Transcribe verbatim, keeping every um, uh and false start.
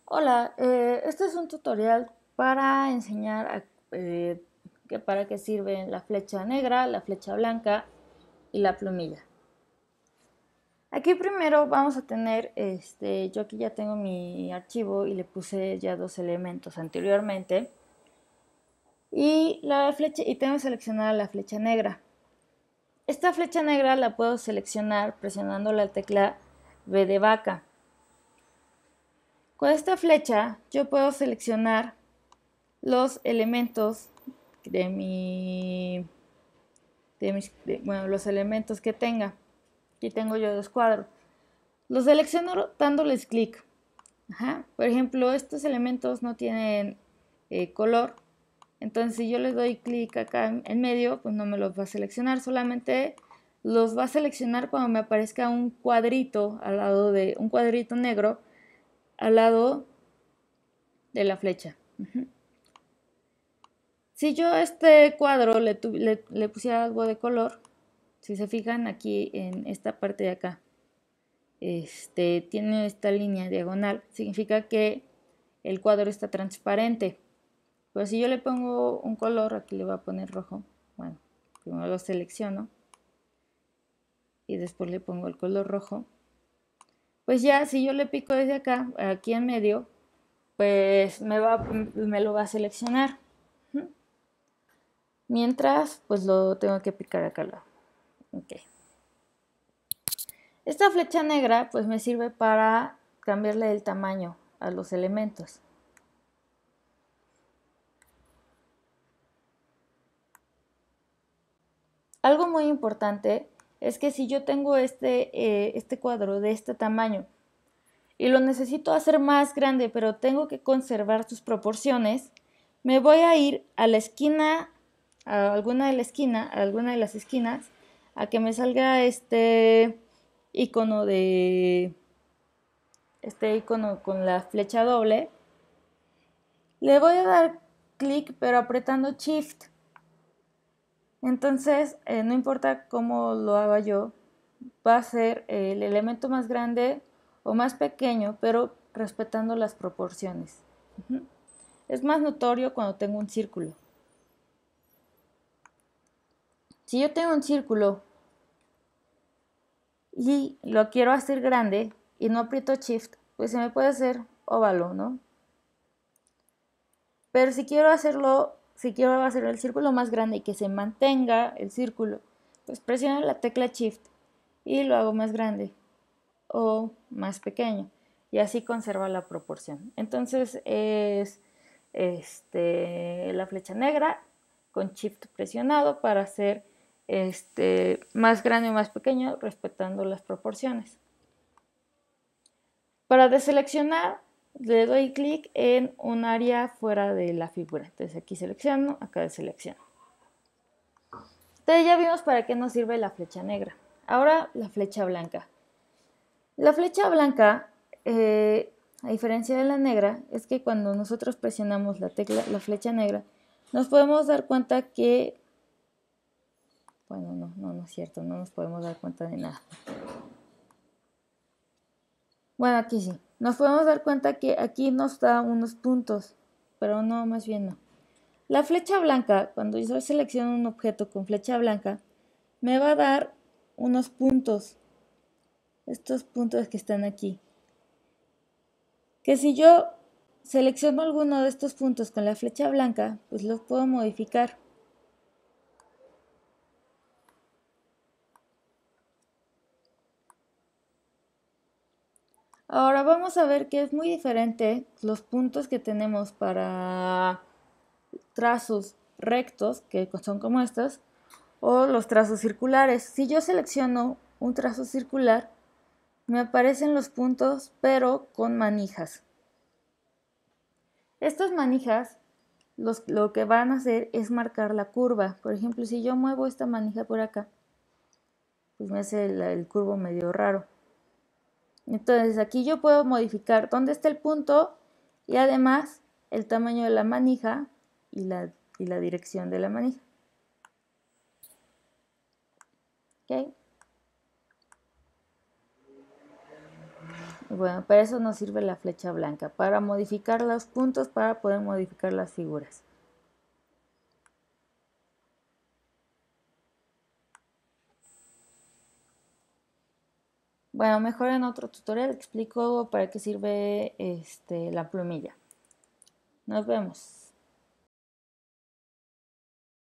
Hola, eh, este es un tutorial para enseñar a- eh, que para qué sirven la flecha negra, la flecha blanca y la plumilla. Aquí primero vamos a tener, este, yo aquí ya tengo mi archivo y le puse ya dos elementos anteriormente y la flecha y tengo seleccionada la flecha negra. Esta flecha negra la puedo seleccionar presionando la tecla B de vaca. Con esta flecha yo puedo seleccionar los elementos de mi, de mis, de, bueno, los elementos que tenga. Aquí tengo yo dos cuadros. Los selecciono dándoles clic. Ajá. Por ejemplo, estos elementos no tienen eh, color. Entonces, si yo les doy clic acá en, en medio, pues no me los va a seleccionar. Solamente los va a seleccionar cuando me aparezca un cuadrito al lado de un cuadrito negro al lado de la flecha. Uh-huh. Si yo a este cuadro le, le, le pusiera algo de color, si se fijan aquí en esta parte de acá, este, tiene esta línea diagonal, significa que el cuadro está transparente. Pero si yo le pongo un color, aquí le voy a poner rojo, bueno, primero lo selecciono y después le pongo el color rojo, pues ya si yo le pico desde acá, aquí en medio, pues me, va, me lo va a seleccionar. Mientras, pues lo tengo que picar acá al lado. Okay. Esta flecha negra pues me sirve para cambiarle el tamaño a los elementos. Algo muy importante es que si yo tengo este, eh, este cuadro de este tamaño y lo necesito hacer más grande, pero tengo que conservar sus proporciones, me voy a ir a la esquina, a alguna de la esquina, a alguna de las esquinas, a que me salga este icono de este icono con la flecha doble. Le voy a dar clic, pero apretando Shift. Entonces, eh, no importa cómo lo haga yo, va a ser el elemento más grande o más pequeño, pero respetando las proporciones. Uh-huh. Es más notorio cuando tengo un círculo. Si yo tengo un círculo y lo quiero hacer grande y no aprieto Shift, pues se me puede hacer óvalo, ¿no? Pero si quiero hacerlo, si quiero hacer el círculo más grande y que se mantenga el círculo, pues presiono la tecla Shift y lo hago más grande o más pequeño y así conserva la proporción. Entonces es este, la flecha negra con Shift presionado para hacer este, más grande o más pequeño respetando las proporciones. Para deseleccionar le doy clic en un área fuera de la figura. Entonces aquí selecciono, acá deselecciono. Entonces ya vimos para qué nos sirve la flecha negra. Ahora la flecha blanca. La flecha blanca, eh, a diferencia de la negra, es que cuando nosotros presionamos la tecla, la flecha negra, nos podemos dar cuenta que, bueno, no, no, no es cierto, no nos podemos dar cuenta de nada. Bueno, aquí sí. Nos podemos dar cuenta que aquí nos da unos puntos, pero no, más bien no. La flecha blanca, cuando yo selecciono un objeto con flecha blanca, me va a dar unos puntos. Estos puntos que están aquí. Que si yo selecciono alguno de estos puntos con la flecha blanca, pues los puedo modificar. Ahora vamos a ver que es muy diferente los puntos que tenemos para trazos rectos, que son como estos, o los trazos circulares. Si yo selecciono un trazo circular, me aparecen los puntos, pero con manijas. Estas manijas los, lo que van a hacer es marcar la curva. Por ejemplo, si yo muevo esta manija por acá, pues me hace el, el curvo medio raro. Entonces aquí yo puedo modificar dónde está el punto y además el tamaño de la manija y la, y la dirección de la manija. ¿Okay? Y bueno, para eso nos sirve la flecha blanca, para modificar los puntos, para poder modificar las figuras. Bueno, mejor en otro tutorial explico para qué sirve este, la plumilla. Nos vemos.